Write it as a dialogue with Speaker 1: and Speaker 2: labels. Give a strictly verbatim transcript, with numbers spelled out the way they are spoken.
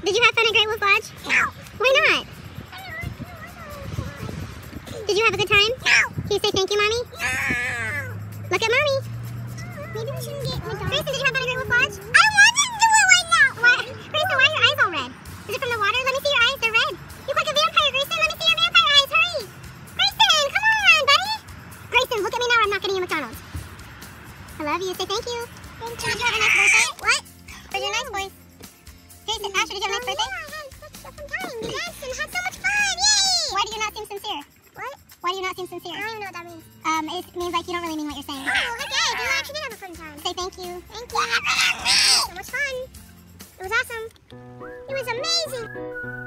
Speaker 1: Did you have fun at Great Wolf Lodge?
Speaker 2: No.
Speaker 1: Why not? Did you have a good time?
Speaker 2: No.
Speaker 1: Can you say thank you, Mommy?
Speaker 2: No.
Speaker 1: Look at Mommy.
Speaker 2: Maybe we shouldn't get McDonald's.
Speaker 1: Grayson, did you have fun at Great Wolf Lodge?
Speaker 2: I want to do it right now.
Speaker 1: Why? Grayson, why are your eyes all red? Is it from the water? Let me see your eyes. They're red. You look like a vampire, Grayson. Let me see your vampire eyes. Hurry. Grayson, come on, buddy. Grayson, look at me now or I'm not getting you McDonald's. I love you. Say thank you.
Speaker 2: Thank
Speaker 1: Did you have a nice birthday?
Speaker 2: What?
Speaker 1: Where's your nice boys? Grayson, Asher, did you have a nice birthday?
Speaker 2: Yeah, I had such a fun time. Yes, and had so much fun. Yay!
Speaker 1: Why do you not seem sincere?
Speaker 2: What?
Speaker 1: Why do you not seem sincere?
Speaker 2: I don't even know what that means.
Speaker 1: Um, it means like you don't really mean what you're saying.
Speaker 2: Oh, okay. Do you actually did have a fun time?
Speaker 1: Say thank you.
Speaker 2: Thank you. So much fun. It was awesome. It was amazing.